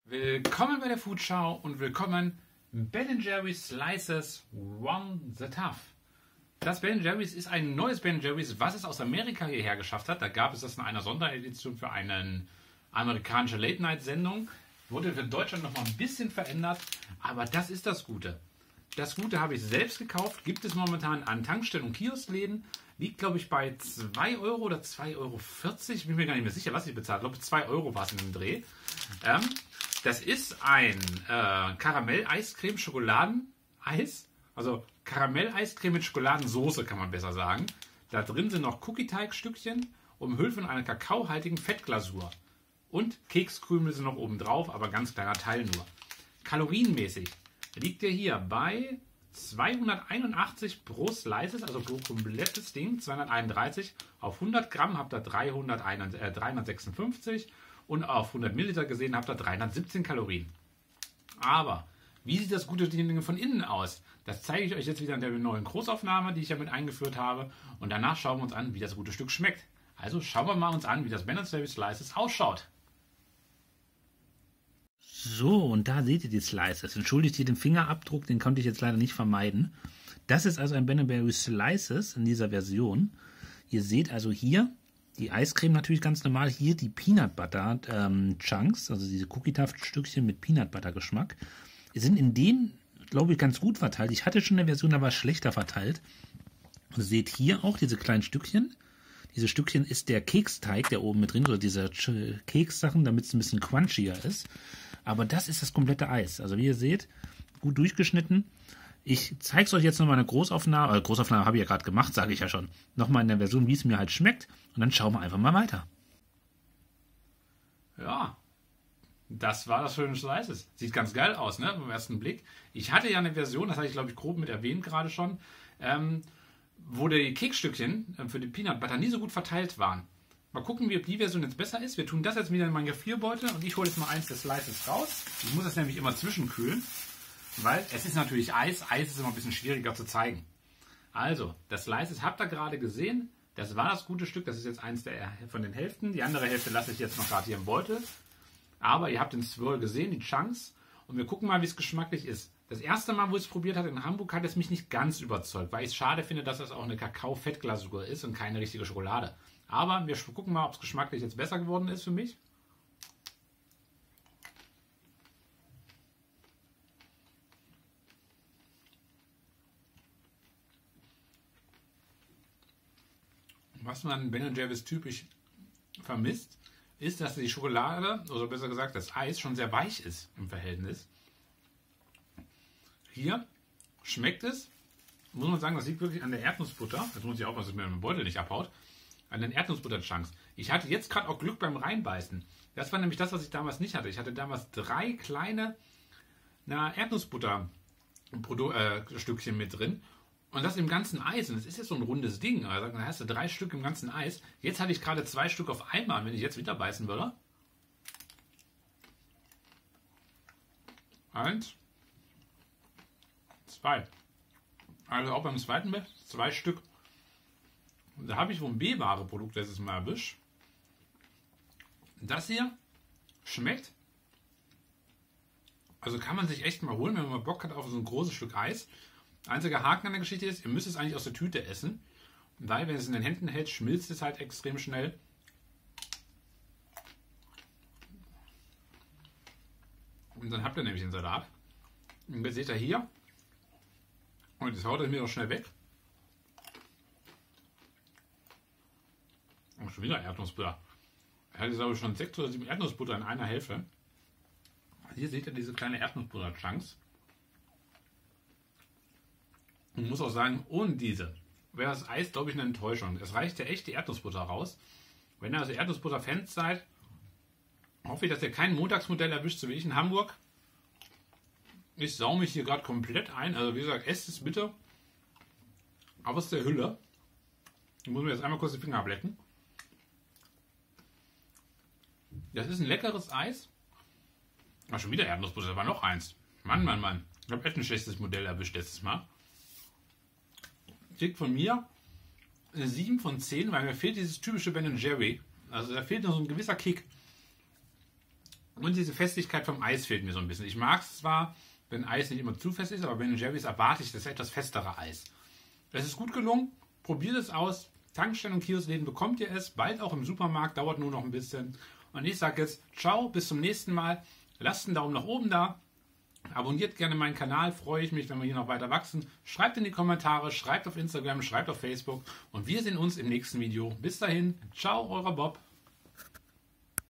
Willkommen bei der Foodschau und willkommen Ben Jerry's Slices One the Tough. Das Ben Jerry's ist ein neues Ben Jerry's, was es aus Amerika hierher geschafft hat. Da gab es das in einer Sonderedition für eine amerikanische Late-Night-Sendung. Wurde für Deutschland noch mal ein bisschen verändert, aber das ist das Gute. Das Gute habe ich selbst gekauft, gibt es momentan an Tankstellen und Kioskläden. Liegt, glaube ich, bei 2 Euro oder 2,40 Euro. Ich bin mir gar nicht mehr sicher, was ich bezahlt habe. Ich glaube, 2 Euro war es in dem Dreh. Das ist ein Karamell-Eiscreme-Schokoladeneis. Also Karamell-Eiscreme mit Schokoladensoße, kann man besser sagen. Da drin sind noch Cookie-Teigstückchen, umhüllt von einer kakaohaltigen Fettglasur. Und Kekskrümel sind noch oben drauf, aber ganz kleiner Teil nur. Kalorienmäßig liegt der hier bei 281 pro Slices, also pro komplettes Ding, 231. Auf 100 Gramm habt ihr 356 und auf 100 Milliliter gesehen habt ihr 317 Kalorien. Aber wie sieht das gute Ding von innen aus? Das zeige ich euch jetzt wieder in der neuen Großaufnahme, die ich ja mit eingeführt habe. Und danach schauen wir uns an, wie das gute Stück schmeckt. Also schauen wir mal uns an, wie das Ben & Jerry's Slices ausschaut. So, und da seht ihr die Slices. Entschuldigt hier den Fingerabdruck, den konnte ich jetzt leider nicht vermeiden. Das ist also ein Ben & Jerry's Slices in dieser Version. Ihr seht also hier die Eiscreme natürlich ganz normal. Hier die Peanut Butter Chunks, also diese Cookie-Taft-Stückchen mit Peanut Butter Geschmack. Die sind in denen, glaube ich, ganz gut verteilt. Ich hatte schon eine Version, aber schlechter verteilt. Und ihr seht hier auch diese kleinen Stückchen. Diese Stückchen ist der Keksteig, der oben mit drin, oder diese Kekssachen, damit es ein bisschen crunchier ist. Aber das ist das komplette Eis. Also wie ihr seht, gut durchgeschnitten. Ich zeige es euch jetzt nochmal in der Großaufnahme. Großaufnahme habe ich ja gerade gemacht, sage ich ja schon. Nochmal in der Version, wie es mir halt schmeckt. Und dann schauen wir einfach mal weiter. Ja, das war das schöne Slices. Sieht ganz geil aus, ne? Beim ersten Blick. Ich hatte ja eine Version, das hatte ich glaube ich grob mit erwähnt gerade schon, wo die Keksstückchen für die Peanut Butter nie so gut verteilt waren. Mal gucken, wie die Version jetzt besser ist. Wir tun das jetzt wieder in meinen Gefrierbeutel und ich hole jetzt mal eins der Slices raus. Ich muss das nämlich immer zwischenkühlen, weil es ist natürlich Eis. Eis ist immer ein bisschen schwieriger zu zeigen. Also, das Slices habt ihr gerade gesehen. Das war das gute Stück. Das ist jetzt eins von den Hälften. Die andere Hälfte lasse ich jetzt noch gerade hier im Beutel. Aber ihr habt den Swirl gesehen, die Chunks. Und wir gucken mal, wie es geschmacklich ist. Das erste Mal, wo ich es probiert habe in Hamburg, hat es mich nicht ganz überzeugt, weil ich es schade finde, dass das auch eine Kakao-Fettglasur ist und keine richtige Schokolade. Aber wir gucken mal, ob es geschmacklich jetzt besser geworden ist für mich. Was man Ben & Jerry's typisch vermisst, ist, dass die Schokolade, oder besser gesagt das Eis, schon sehr weich ist im Verhältnis. Hier schmeckt es, muss man sagen, das liegt wirklich an der Erdnussbutter. Jetzt muss ich aufpassen, dass mir mein Beutel nicht abhaut. An den Erdnussbutter-Chunks. Ich hatte jetzt gerade auch Glück beim Reinbeißen. Das war nämlich das, was ich damals nicht hatte. Ich hatte damals 3 kleine Erdnussbutter-Stückchen mit drin. Und das im ganzen Eis. Und das ist jetzt so ein rundes Ding. Also, dann hast du 3 Stück im ganzen Eis. Jetzt hatte ich gerade 2 Stück auf einmal. Wenn ich jetzt wieder beißen würde. 1, 2. Also auch beim zweiten Mal 2 Stück. Da habe ich wohl ein B-Ware-Produkt letztes Mal erwischt. Das hier schmeckt. Also kann man sich echt mal holen, wenn man mal Bock hat auf so ein großes Stück Eis. Einziger Haken an der Geschichte ist, ihr müsst es eigentlich aus der Tüte essen. Weil, wenn es in den Händen hält, schmilzt es halt extrem schnell. Und dann habt ihr nämlich den Salat. Und jetzt seht ihr hier. Und das haut er mir auch schnell weg. Und schon wieder Erdnussbutter. Er hat jetzt aber schon 6 oder 7 Erdnussbutter in einer Hälfte. Hier seht ihr diese kleine Erdnussbutter-Chunks. Und ich muss auch sagen, ohne diese wäre das Eis, glaube ich, eine Enttäuschung. Es reicht ja echt die Erdnussbutter raus. Wenn ihr also Erdnussbutter-Fans seid, hoffe ich, dass ihr kein Montagsmodell erwischt, so wie ich in Hamburg. Ich sau mich hier gerade komplett ein. Also wie gesagt, esst es bitte aus der Hülle. Ich muss mir jetzt einmal kurz die Finger ablecken. Das ist ein leckeres Eis. War schon wieder Erdnussbutter, da war noch eins. Mann, Mann, Mann. Ich habe echt ein schlechtes Modell erwischt letztes Mal. Kriegt von mir eine 7 von 10, weil mir fehlt dieses typische Ben & Jerry. Also da fehlt noch so ein gewisser Kick. Und diese Festigkeit vom Eis fehlt mir so ein bisschen. Ich mag es zwar, wenn Eis nicht immer zu fest ist, aber bei Ben Jerry's erwarte ich das etwas festere Eis. Es ist gut gelungen. Probiert es aus. Tankstellen und Kioskläden bekommt ihr es. Bald auch im Supermarkt. Dauert nur noch ein bisschen. Und ich sage jetzt ciao, bis zum nächsten Mal. Lasst einen Daumen nach oben da. Abonniert gerne meinen Kanal. Freue ich mich, wenn wir hier noch weiter wachsen. Schreibt in die Kommentare. Schreibt auf Instagram. Schreibt auf Facebook. Und wir sehen uns im nächsten Video. Bis dahin. Ciao, euer Bob.